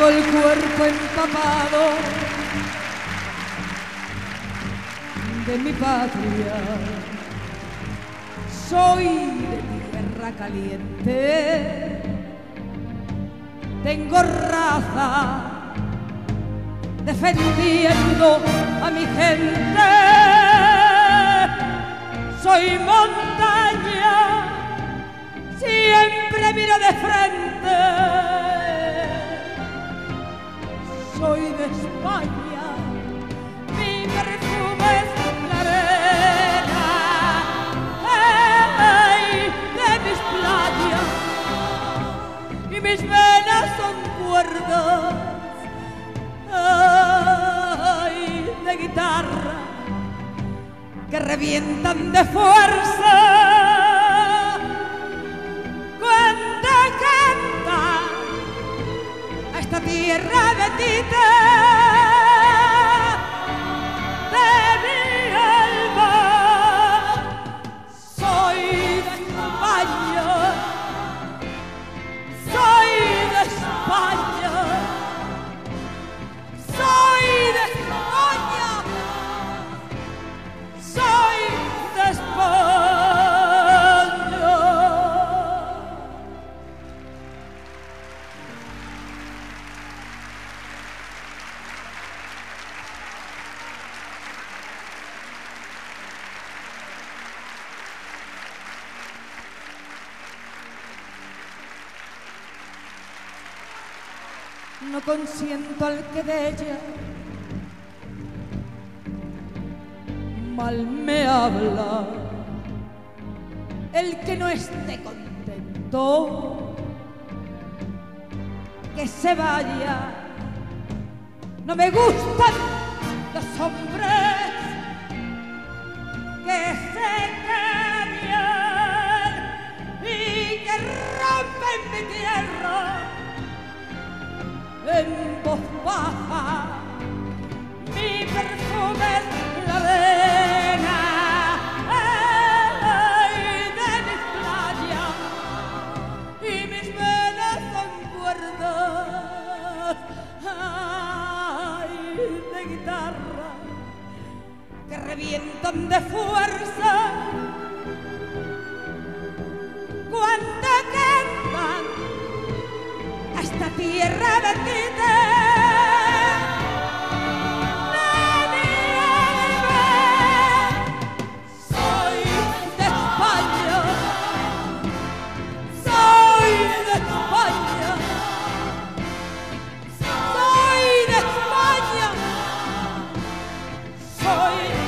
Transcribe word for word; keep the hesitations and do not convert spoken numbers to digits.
Tengo el cuerpo empapado de mi patria. Soy de tierra caliente. Tengo raza defendiendo a mi gente. Soy montaña, siempre miro de frente. Soy de España, mi perfume es la arena, ¡hey! De mis playas, y mis venas son cuerdas, ¡ay! De guitarra que revientan de fuerza cuando canta a esta tierra bendita de mi alma. Soy de España, soy de España, soy de España, soy de España. No consiento al que de ella mal me habla. El que no esté contento, que se vaya. No me gustan los hombres que se callan y que rompen mi tierra en voz baja. Mi perfume es la arena, ¡ay! De mis playas, y mis venas son cuerdas, ¡ay! De guitarra que revientan de fuerza cuando cantan a esta tierra bendita. Soy